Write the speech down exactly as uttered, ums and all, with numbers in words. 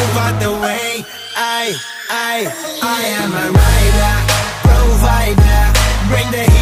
move out the way. I, I, I am a rider, provider. Bring the